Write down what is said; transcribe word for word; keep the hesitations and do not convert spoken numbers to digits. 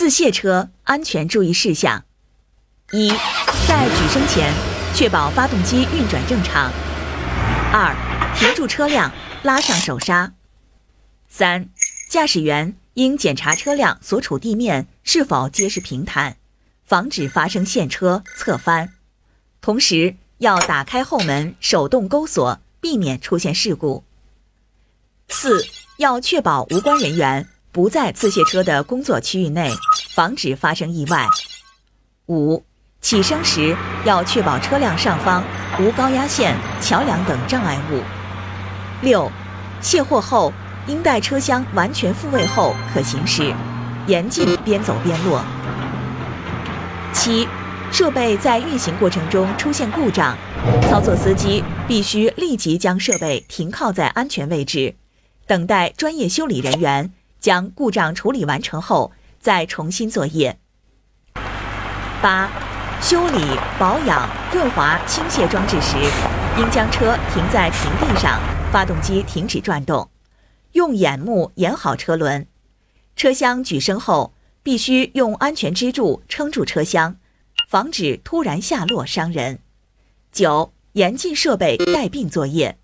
自卸车安全注意事项：一、在举升前，确保发动机运转正常；二、停住车辆，拉上手刹；三、驾驶员应检查车辆所处地面是否结实平坦，防止发生陷车、侧翻。同时，要打开后门手动勾锁，避免出现事故。四、要确保无关人员不在自卸车的工作区域内，防止发生意外。五、起升时要确保车辆上方无高压线、桥梁等障碍物。六、卸货后应待车厢完全复位后可行驶，严禁边走边落。七、设备在运行过程中出现故障，操作司机必须立即将设备停靠在安全位置，等待专业修理人员将故障处理完成后再重新作业。八、修理、保养、润滑、倾卸装置时，应将车停在平地上，发动机停止转动，用眼目掩好车轮。车厢举升后，必须用安全支柱撑住车厢，防止突然下落伤人。九、严禁设备带并作业。